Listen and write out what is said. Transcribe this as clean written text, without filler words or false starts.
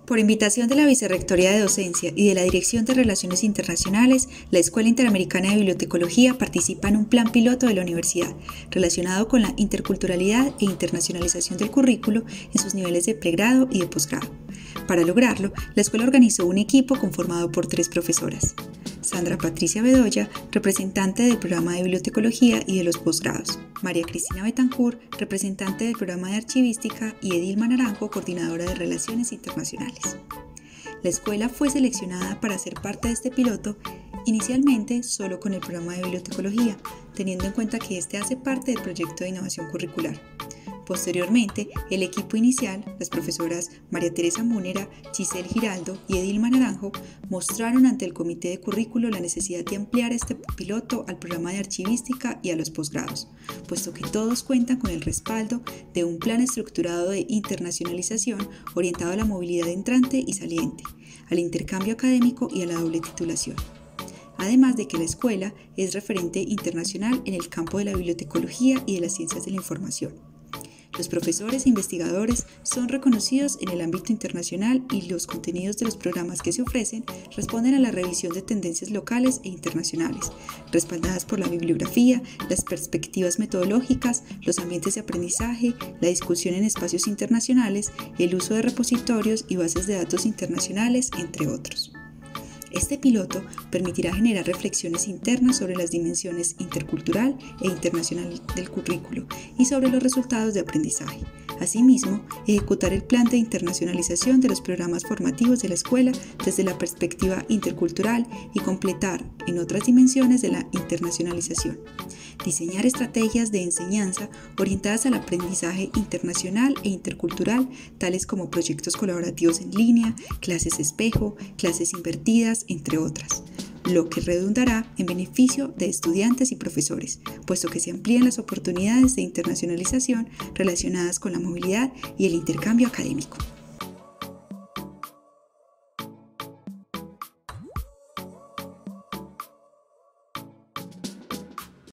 Por invitación de la Vicerrectoría de Docencia y de la Dirección de Relaciones Internacionales, la Escuela Interamericana de Bibliotecología participa en un plan piloto de la universidad relacionado con la interculturalidad e internacionalización del currículo en sus niveles de pregrado y de posgrado. Para lograrlo, la escuela organizó un equipo conformado por 3 profesoras. Sandra Patricia Bedoya, representante del programa de bibliotecología y de los posgrados. María Cristina Betancourt, representante del programa de archivística, y Edilma Naranjo, coordinadora de relaciones internacionales. La escuela fue seleccionada para ser parte de este piloto, inicialmente solo con el programa de bibliotecología, teniendo en cuenta que este hace parte del proyecto de innovación curricular. Posteriormente, el equipo inicial, las profesoras María Teresa Múnera, Giselle Giraldo y Edilma Naranjo, mostraron ante el Comité de Currículo la necesidad de ampliar este piloto al programa de archivística y a los posgrados, puesto que todos cuentan con el respaldo de un plan estructurado de internacionalización orientado a la movilidad entrante y saliente, al intercambio académico y a la doble titulación. Además de que la escuela es referente internacional en el campo de la bibliotecología y de las ciencias de la información. Los profesores e investigadores son reconocidos en el ámbito internacional y los contenidos de los programas que se ofrecen responden a la revisión de tendencias locales e internacionales, respaldadas por la bibliografía, las perspectivas metodológicas, los ambientes de aprendizaje, la discusión en espacios internacionales, el uso de repositorios y bases de datos internacionales, entre otros. Este piloto permitirá generar reflexiones internas sobre las dimensiones intercultural e internacional del currículo y sobre los resultados de aprendizaje. Asimismo, ejecutar el plan de internacionalización de los programas formativos de la escuela desde la perspectiva intercultural y completar en otras dimensiones de la internacionalización. Diseñar estrategias de enseñanza orientadas al aprendizaje internacional e intercultural, tales como proyectos colaborativos en línea, clases espejo, clases invertidas, entre otras, lo que redundará en beneficio de estudiantes y profesores, puesto que se amplían las oportunidades de internacionalización relacionadas con la movilidad y el intercambio académico.